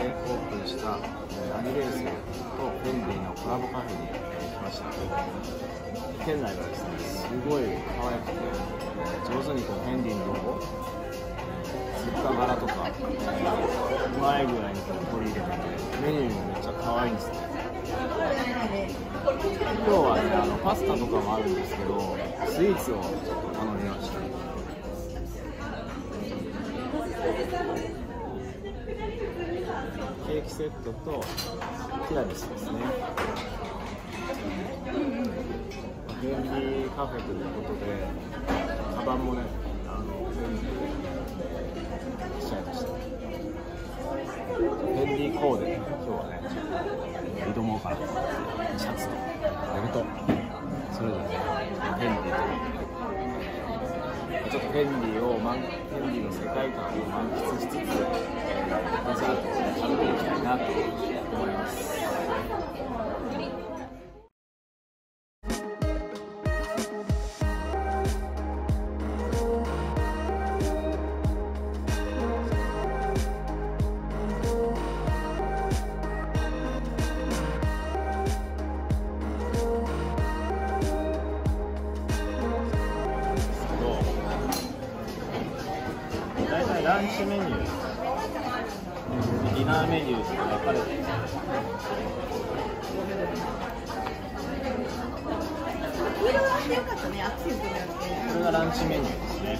でオープンしたアニレースとフェンディのコラボカフェに来ました。店内がですね、すごい可愛くて、上手にこうフェンディのロゴ、つった柄とか、うまいぐらいにこう取り入れてて、メニューもめっちゃ可愛いんですね。今日はね、パスタとかもあるんですけど、スイーツをちょっと頼みました。ケーキセットとティラミスですね。フェンディカフェということで、カバンもね、フェンディしちゃいました。フェンディコーデ、今日はね、挑もうかなと思って、シャツとベルト、それぞれフェンディと、ちょっとフェンディの世界観を満喫しつつ、デザートを食べていきたいなと思います。大体ランチメニュー、ディナーメニューとか分かれてるんですけど、これがランチメニューですね。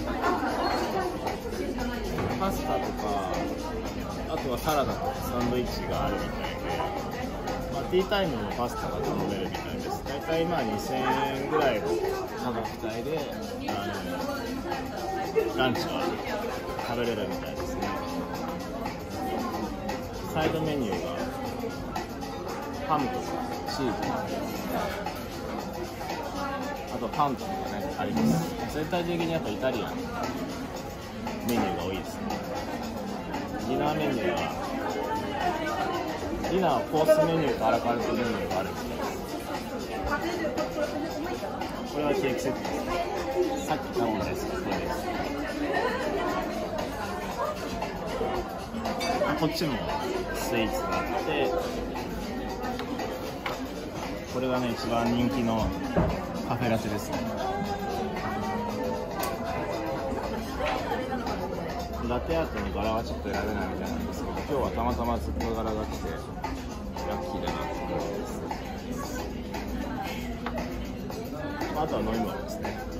パスタとか、あとはサラダとかサンドイッチがあるみたいで、ティータイムのパスタが頼めるみたいです。大体まあ2000円ぐらいの価格帯でランチは食べれるみたいですね。サイドメニューがハムとかチーズとか、あとパンとかねあります。全体的にやっぱイタリアンメニューが多いですね。ディナーメニューはディナーコースメニューとアラカルトメニューがあるみたいです。これはケーキセットですね。さっき頼んだやつがこれです。こっちもスイーツがあって、これがね一番人気のカフェラテですね。ラテアートの柄はちょっと選べないみたいなんですけど、今日はたまたまずっと柄が来てラッキーだなと思います。あとは飲み物ですね。